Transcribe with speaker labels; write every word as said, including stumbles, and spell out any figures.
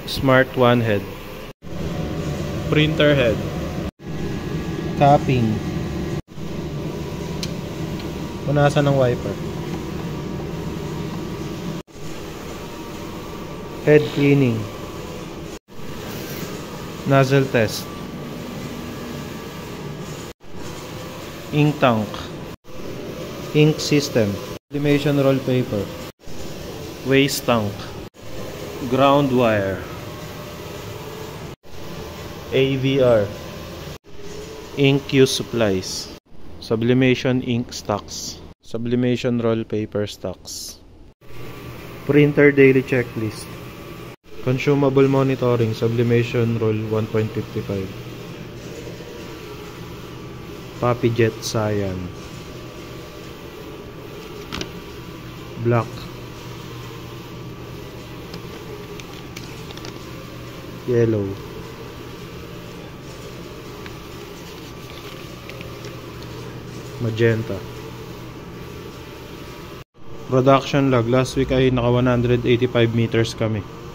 Speaker 1: Smart one head. Printer head. Capping. Punasan ng wiper. Head cleaning. Nozzle test. Ink tank. Ink system. Sublimation roll paper. Waste tank. Ground wire. A V R. Ink use supplies. Sublimation ink stocks. Sublimation roll paper stocks. Printer daily checklist. Consumable monitoring. Sublimation roll one point five five. PapiJet Cyan. Black. Yellow. Magenta. Production log. Last week ay naka one hundred eighty-five meters kami.